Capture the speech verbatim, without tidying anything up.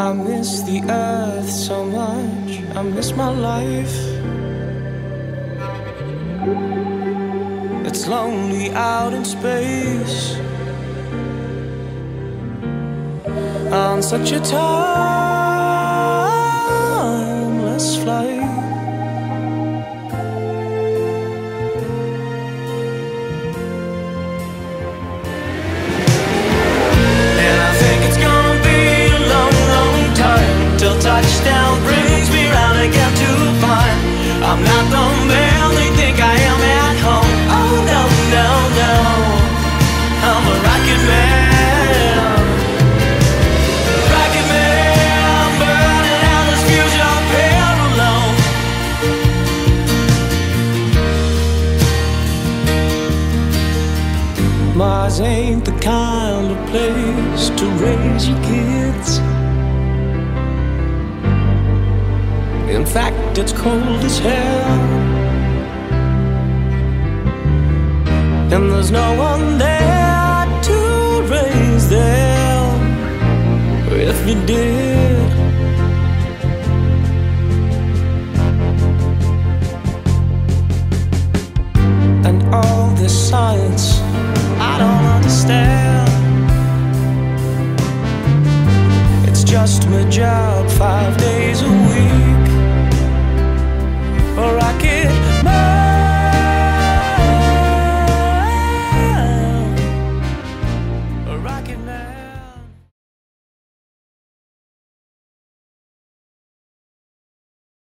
I miss the earth so much, I miss my life. It's lonely out in space on such a timeless flight. Touchdown brings me round again to find I'm not the man they think I am at home. Oh no, no, no, I'm a rocket man. Rocket man, burning out this fusion pair alone. Mars ain't the kind of place to raise your kids. In fact, it's cold as hell, and there's no one there to raise them if you did. And all this science I don't understand. It's just my job five days a week.